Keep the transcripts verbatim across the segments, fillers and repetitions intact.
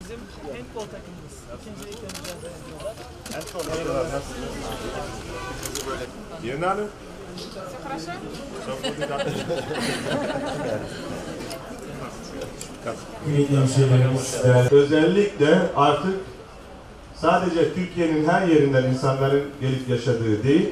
Bizim handball takımımız. İkinci ligde mücadele ediyorlar. Handball nasıl? Yeni hanım? Özellikle artık sadece Türkiye'nin her yerinden insanların gelip yaşadığı değil,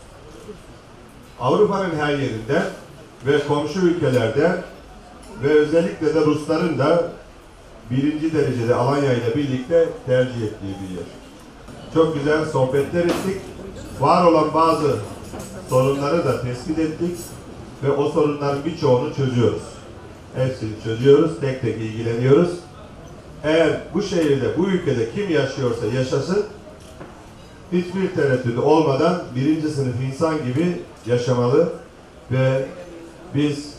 Avrupa'nın her yerinde ve komşu ülkelerde ve özellikle de Rusların da birinci derecede Alanya ile birlikte tercih ettiği bir yer. Çok güzel sohbetler ettik. Var olan bazı sorunları da tespit ettik ve o sorunların birçoğunu çözüyoruz. Hepsini çözüyoruz, tek tek ilgileniyoruz. Eğer bu şehirde, bu ülkede kim yaşıyorsa yaşasın, hiçbir tereddütü olmadan birinci sınıf insan gibi yaşamalı ve biz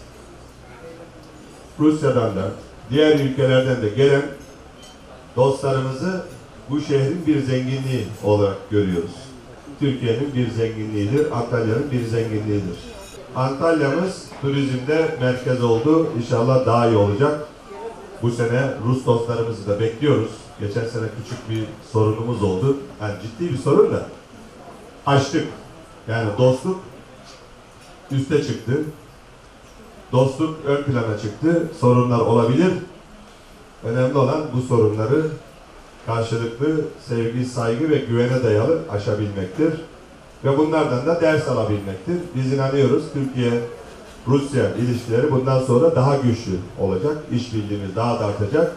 Rusya'dan da, diğer ülkelerden de gelen dostlarımızı bu şehrin bir zenginliği olarak görüyoruz. Türkiye'nin bir zenginliğidir, Antalya'nın bir zenginliğidir. Antalya'mız turizmde merkez oldu. İnşallah daha iyi olacak. Bu sene Rus dostlarımızı da bekliyoruz. Geçen sene küçük bir sorunumuz oldu. Yani ciddi bir sorun da aştık. Yani dostluk üste çıktı. Dostluk ön plana çıktı. Sorunlar olabilir. Önemli olan bu sorunları karşılıklı sevgi, saygı ve güvene dayalı aşabilmektir. Ve bunlardan da ders alabilmektir. Biz inanıyoruz Türkiye-Rusya ilişkileri bundan sonra daha güçlü olacak. İşbirliğimiz daha da artacak.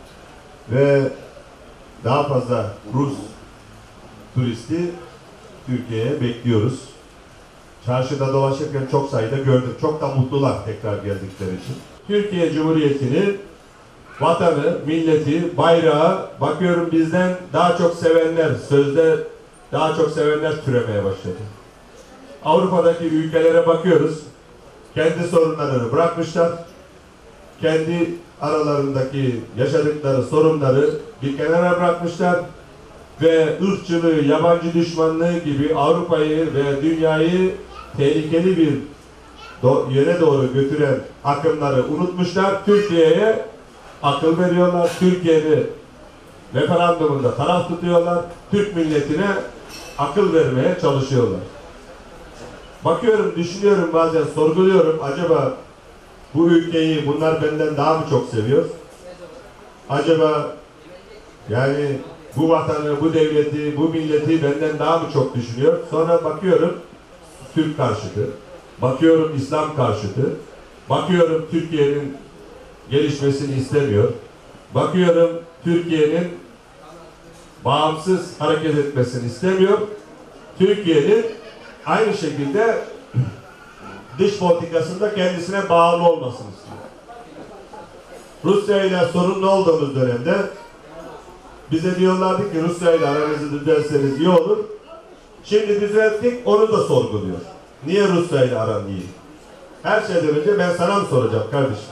Ve daha fazla Rus turisti Türkiye'ye bekliyoruz. Çarşıda dolaşırken çok sayıda gördüm. Çok da mutlular tekrar geldikleri için. Türkiye Cumhuriyeti'ni, vatanı, milleti, bayrağı bakıyorum bizden daha çok sevenler, sözde daha çok sevenler türemeye başladı. Avrupa'daki ülkelere bakıyoruz. Kendi sorunlarını bırakmışlar. Kendi aralarındaki yaşadıkları sorunları bir kenara bırakmışlar. Ve ırkçılığı, yabancı düşmanlığı gibi Avrupa'yı ve dünyayı tehlikeli bir do yere doğru götüren akımları unutmuşlar. Türkiye'ye akıl veriyorlar. Türkiye'yi referandumunda taraf tutuyorlar. Türk milletine akıl vermeye çalışıyorlar. Bakıyorum, düşünüyorum, bazen sorguluyorum. Acaba bu ülkeyi bunlar benden daha mı çok seviyor? Acaba yani bu vatanı, bu devleti, bu milleti benden daha mı çok düşünüyor? Sonra bakıyorum Türk karşıtı, bakıyorum İslam karşıtı, bakıyorum Türkiye'nin gelişmesini istemiyor, bakıyorum Türkiye'nin bağımsız hareket etmesini istemiyor, Türkiye'nin aynı şekilde dış politikasında kendisine bağlı olmasını istiyor. Rusya ile sorunlu olduğumuz dönemde bize diyorlardı ki Rusya ile aranızı düzelseniz iyi olur. Şimdi düzelttik, onu da sorguluyor. Niye Rusya ile aran iyi? Her şeyden önce ben sana mı soracağım kardeşim?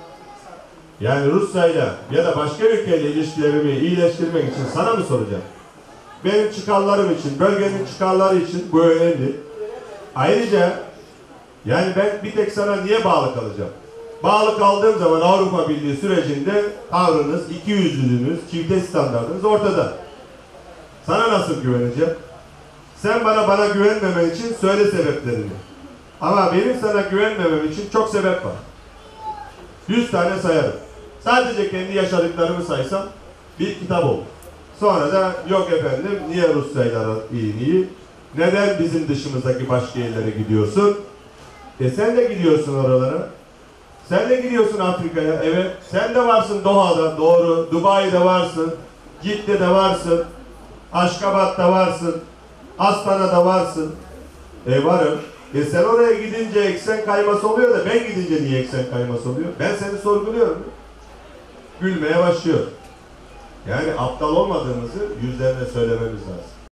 Yani Rusya ile ya da başka ülkeyle ilişkilerimi iyileştirmek için sana mı soracağım? Benim çıkarlarım için, bölgenin çıkarları için bu önemli. Ayrıca yani ben bir tek sana niye bağlı kalacağım? Bağlı kaldığım zaman Avrupa Birliği sürecinde tavrınız, ikiyüzlülüğünüz, çifte standartınız ortada. Sana nasıl güveneceğim? Sen bana bana güvenmemen için söyle sebeplerini. Ama benim sana güvenmemem için çok sebep var. Yüz tane sayarım. Sadece kendi yaşadıklarımı saysam bir kitap olur. Sonra da yok efendim niye Rusya'yla iyi iyi? Neden bizim dışımızdaki başka yerlere gidiyorsun? E sen de gidiyorsun oralara. Sen de gidiyorsun Afrika'ya, evet. Sen de varsın Doha'da, doğru. Dubai'de varsın. Cidde'de varsın. Aşkabat'ta varsın. Astana'da varsın. E varım. E sen oraya gidince eksen kayması oluyor da ben gidince niye eksen kayması oluyor? Ben seni sorguluyorum. Gülmeye başlıyor. Yani aptal olmadığımızı yüzlerine söylememiz lazım.